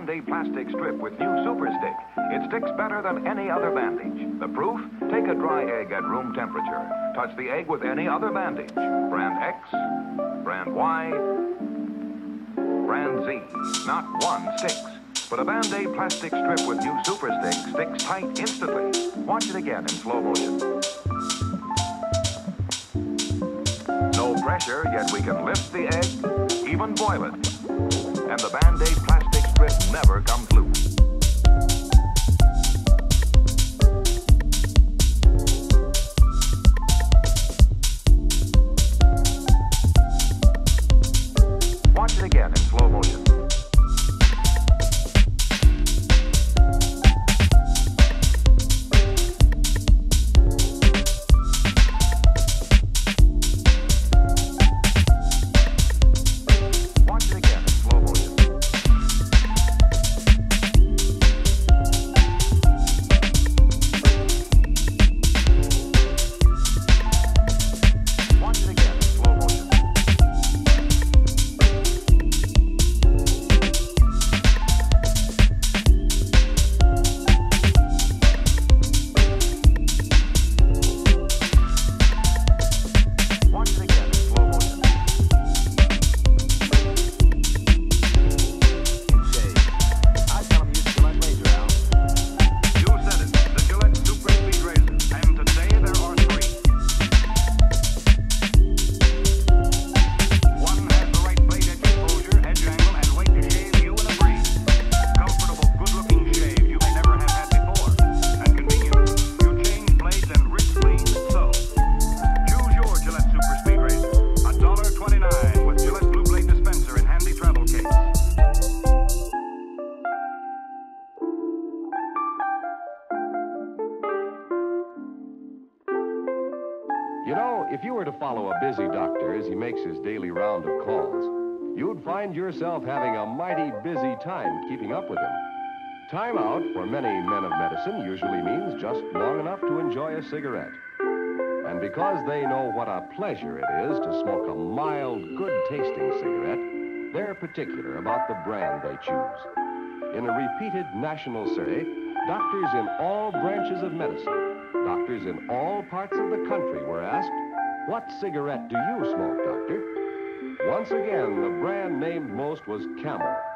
Band-Aid plastic strip with new Super Stick. It sticks better than any other bandage. The proof? Take a dry egg at room temperature. Touch the egg with any other bandage. Brand X, brand Y, brand Z. Not one sticks. But a Band-Aid plastic strip with new Super Stick sticks tight instantly. Watch it again in slow motion. No pressure, yet we can lift the egg, even boil it. And the Band-Aid plastic strip never comes loose. Watch it again in slow motion. You know, if you were to follow a busy doctor as he makes his daily round of calls, you'd find yourself having a mighty busy time keeping up with him. Time out for many men of medicine usually means just long enough to enjoy a cigarette. And because they know what a pleasure it is to smoke a mild, good-tasting cigarette, they're particular about the brand they choose. In a repeated national survey, doctors in all branches of medicine, doctors in all parts of the country were asked, "What cigarette do you smoke, doctor?" Once again, the brand named most was Camel.